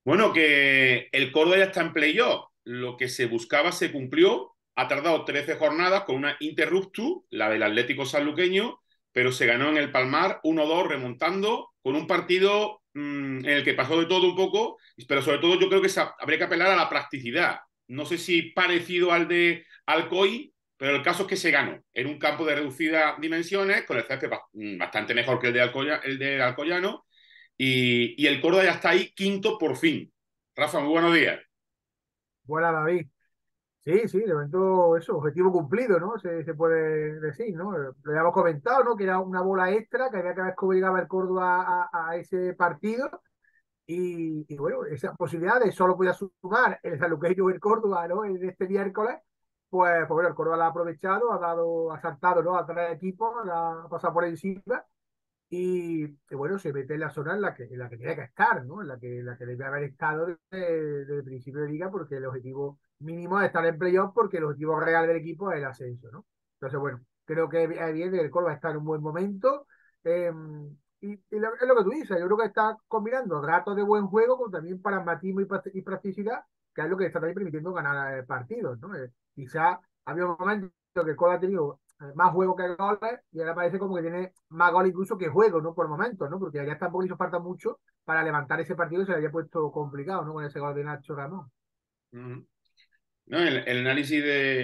Bueno, que el Córdoba ya está en playoff. Lo que se buscaba se cumplió. Ha tardado 13 jornadas con una interruptus, la del Atlético Sanluqueño, pero se ganó en el Palmar 1-2 remontando con un partido en el que pasó de todo un poco, pero sobre todo yo creo que habría que apelar a la practicidad. No sé si parecido al de Alcoy, pero el caso es que se ganó en un campo de reducidas dimensiones, con el césped bastante mejor que el de Alcoyano, y el Córdoba ya está ahí quinto por fin. Rafa, muy buenos días. Buena, David. Sí, sí, de momento eso, objetivo cumplido, ¿no? Se puede decir, ¿no? Lo habíamos comentado, ¿no? Que era una bola extra que había que ver cómo llegaba el Córdoba a ese partido. Y bueno, esa posibilidad de solo podía sumar el Sanluqueño y el Córdoba, ¿no? En este miércoles, pues bueno, el Córdoba la ha aprovechado, ha saltado, ¿no? A tres equipos, ha pasado por encima. Y bueno, se mete en la zona en la que tiene que estar, ¿no? En la que debe haber estado desde el principio de liga, porque el objetivo mínimo es estar en playoff, porque el objetivo real del equipo es el ascenso, ¿no? Entonces, bueno, creo que es bien, el Córdoba está en un buen momento. eh, es lo que tú dices, yo creo que está combinando ratos de buen juego con también pragmatismo y practicidad, que es lo que está también permitiendo ganar partidos, ¿no? Quizá había un momento que el Córdoba ha tenido más juego que goles, y ahora parece como que tiene más goles incluso que juego, ¿no? Por momentos, ¿no? Porque ya tampoco hizo falta mucho para levantar ese partido y se le había puesto complicado, ¿no? Con ese gol de Nacho Ramón. Mm. No, el análisis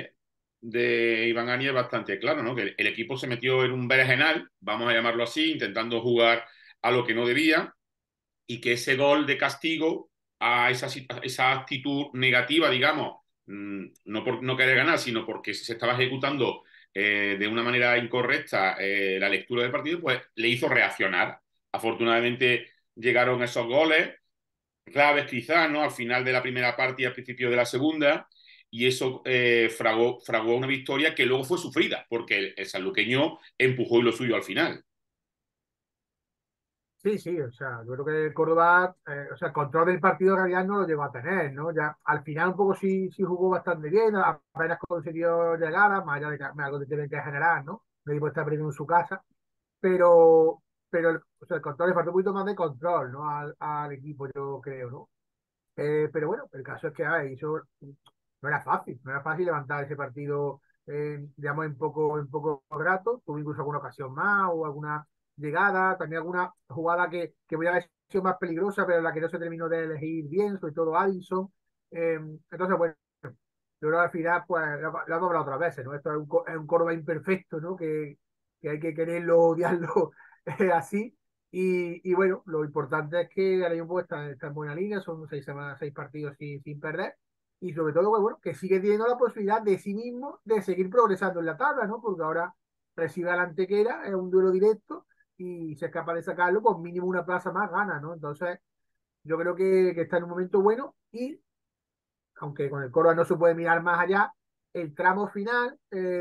de Iván Ani es bastante claro, ¿no? Que el equipo se metió en un berenjenal, vamos a llamarlo así, intentando jugar a lo que no debía, y que ese gol de castigo a esa actitud negativa, digamos, no por no querer ganar, sino porque se estaba ejecutando de una manera incorrecta la lectura del partido, pues le hizo reaccionar. Afortunadamente llegaron esos goles claves quizás, ¿no? Al final de la primera parte y al principio de la segunda, y eso fraguó una victoria que luego fue sufrida, porque el sanluqueño empujó y lo suyo al final. Sí, sí, o sea, yo creo que el Córdoba, o sea, el control del partido en realidad no lo llegó a tener, ¿no? Ya al final un poco sí jugó bastante bien, apenas consiguió llegar, más allá de que algo que tiene que generar, ¿no? El equipo está perdiendo en su casa, pero o sea, el control le faltó un poquito más de control, ¿no? Al equipo, yo creo, ¿no? Pero bueno, el caso es que hizo, no era fácil levantar ese partido, digamos, en poco rato. Tuvo incluso alguna ocasión más o alguna llegada, también alguna jugada que podía haber sido más peligrosa, pero la que no se terminó de elegir bien, sobre todo Alisson. Entonces, bueno, yo creo que al final, pues, lo hemos hablado otras veces, ¿no? Esto es un Córdoba imperfecto, ¿no? Que hay que quererlo, odiarlo así. Y bueno, lo importante es que ahora mismo está en buena línea, son seis partidos sin perder. Y sobre todo, pues, bueno, que sigue teniendo la posibilidad de sí mismo de seguir progresando en la tabla, ¿no? Porque ahora recibe a la Antequera, es un duelo directo, y si es capaz de sacarlo, pues mínimo una plaza más gana, ¿no? Entonces, yo creo que está en un momento bueno. Y aunque con el Córdoba no se puede mirar más allá, el tramo final,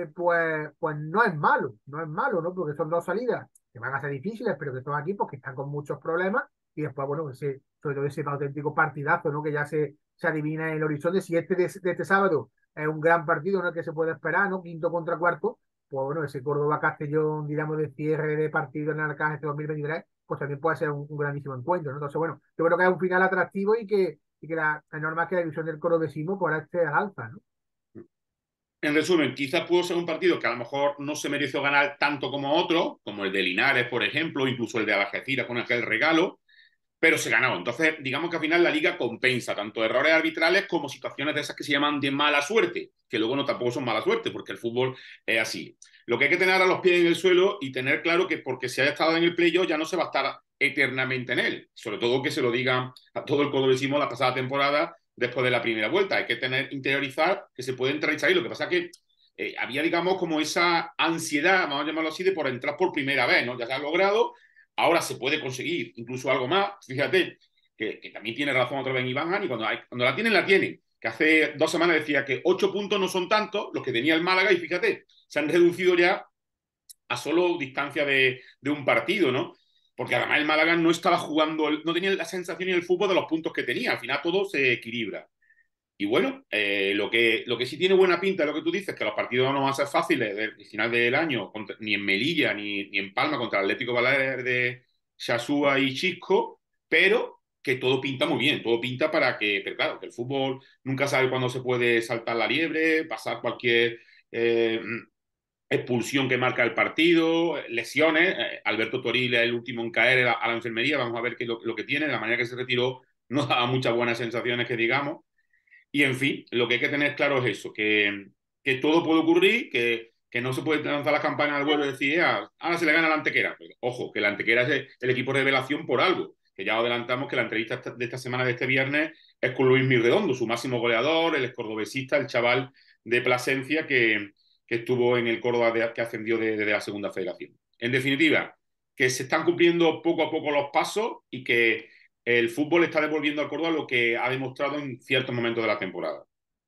pues no es malo, ¿no? Porque son dos salidas que van a ser difíciles, pero que son equipos que están con muchos problemas, y después, bueno, sobre todo ese auténtico partidazo, ¿no? Que ya se adivina en el horizonte. Si de este sábado es un gran partido en el que se puede esperar, ¿no? Quinto contra cuarto, pues bueno, ese Córdoba-Castellón, digamos, de cierre de partido en el Arcángel este 2023, pues también puede ser un grandísimo encuentro, ¿no? Entonces, bueno, yo creo que es un final atractivo, y que la norma es que la división del cordobesismo por esté al alza, ¿no? En resumen, quizás pudo ser un partido que a lo mejor no se mereció ganar tanto como otro, como el de Linares, por ejemplo, incluso el de Algeciras con aquel regalo, pero se ganó. Entonces, digamos que al final la liga compensa tanto errores arbitrales como situaciones de esas que se llaman de mala suerte, que luego no tampoco son mala suerte, porque el fútbol es así. Lo que hay que tener ahora los pies en el suelo y tener claro que porque se haya estado en el playoff ya no se va a estar eternamente en él. Sobre todo que se lo digan a todo el cordobesismo la pasada temporada después de la primera vuelta. Hay que tener, interiorizar que se puede entrar y salir. Lo que pasa es que había, digamos, como esa ansiedad, vamos a llamarlo así, de por entrar por primera vez, ¿no? Ya se ha logrado, ahora se puede conseguir incluso algo más. Fíjate que también tiene razón otra vez Iván Hani, cuando la tienen, la tienen. Que hace 2 semanas decía que 8 puntos no son tantos los que tenía el Málaga, y fíjate, se han reducido ya a solo distancia de un partido, ¿no? Porque además el Málaga no estaba jugando, no tenía la sensación y el fútbol de los puntos que tenía. Al final todo se equilibra. Y bueno, lo que sí tiene buena pinta es lo que tú dices, que los partidos no van a ser fáciles del final del año, ni en Melilla ni en Palma contra el Atlético Baleares de Sasúa y Chisco, pero que todo pinta muy bien, todo pinta para que, pero claro, que el fútbol nunca sabe cuándo se puede saltar la liebre, pasar cualquier expulsión que marca el partido, lesiones. Alberto Toril es el último en caer a la enfermería, vamos a ver qué es lo que tiene, de la manera que se retiró no daba muchas buenas sensaciones que digamos. Y en fin, lo que hay que tener claro es eso, que todo puede ocurrir, que no se puede lanzar las campanas al vuelo y decir, ah, ahora se le gana la Antequera. Pero, ojo, que la Antequera es el equipo de revelación por algo, que ya adelantamos que la entrevista de esta semana, de este viernes, es con Luis Mirredondo, su máximo goleador, el escordobesista, el chaval de Plasencia que estuvo en el Córdoba que ascendió de la segunda federación. En definitiva, que se están cumpliendo poco a poco los pasos y que el fútbol está devolviendo al Córdoba lo que ha demostrado en ciertos momentos de la temporada.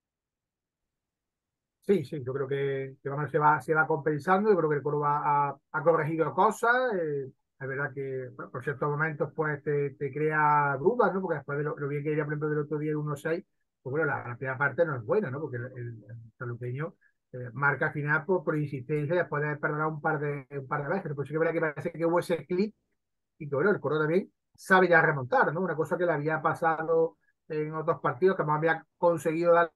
Sí, sí, yo creo que vamos, se va compensando. Yo creo que el Córdoba ha corregido cosas. Es verdad que bueno, por ciertos momentos pues te crea dudas, ¿no? Porque después de lo bien que iría, por ejemplo, del otro día el 1-6, pues bueno, la primera parte no es buena, ¿no? Porque el saluqueño marca al final por insistencia después de haber perdonado un par de veces. Por eso que es verdad que parece que hubo ese clip y que bueno, el Córdoba también sabe ya remontar, ¿no? Una cosa que le había pasado en otros partidos, que no había conseguido dar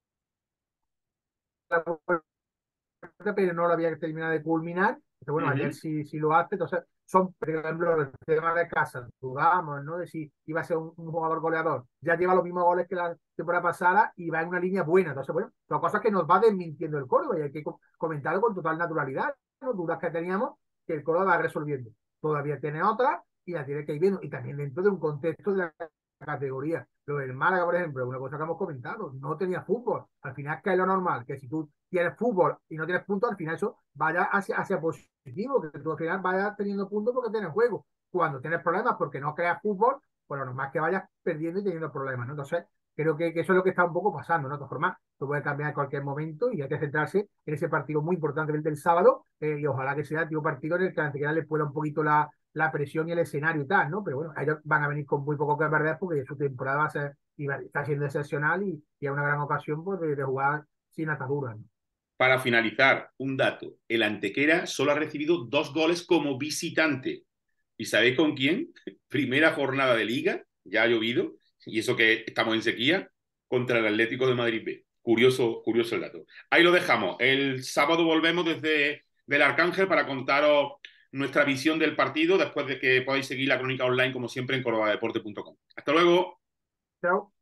la pero no lo había terminado de culminar. Entonces, Uh bueno, ayer -huh. sí lo hace. Entonces, son, por ejemplo, el tema de casa, dudamos, ¿no? De si iba a ser un jugador goleador. Ya lleva los mismos goles que la temporada pasada y va en una línea buena. Entonces, bueno, son cosas que nos va desmintiendo el Córdoba y hay que comentarlo con total naturalidad. ¿No? Dudas que teníamos que el Córdoba va resolviendo. Todavía tiene otras y la tiene que ir viendo. Y también dentro de un contexto de la categoría. Lo del Málaga, por ejemplo, una cosa que hemos comentado, no tenía fútbol. Al final, que es lo normal, que si tú tienes fútbol y no tienes puntos, al final eso vaya hacia positivo, que tú al final vayas teniendo puntos porque tienes juego. Cuando tienes problemas porque no creas fútbol, pues lo normal es que vayas perdiendo y teniendo problemas, ¿no? Entonces, creo que eso es lo que está un poco pasando, ¿no? De todas formas, tú puedes cambiar en cualquier momento y hay que centrarse en ese partido muy importante del sábado y ojalá que sea el tipo partido en el que la Antequera le pueda un poquito la presión y el escenario y tal, ¿no? Pero bueno, ellos van a venir con muy poco que perder porque su temporada va a ser, y está siendo excepcional y es una gran ocasión pues, de jugar sin ataduras, ¿no? Para finalizar, un dato. El Antequera solo ha recibido 2 goles como visitante. ¿Y sabéis con quién? Primera jornada de Liga, ya ha llovido, y eso que estamos en sequía, contra el Atlético de Madrid B. Curioso, curioso el dato. Ahí lo dejamos. El sábado volvemos desde el Arcángel para contaros nuestra visión del partido, después de que podáis seguir la crónica online, como siempre, en cordobadeporte.com. Hasta luego. Chao.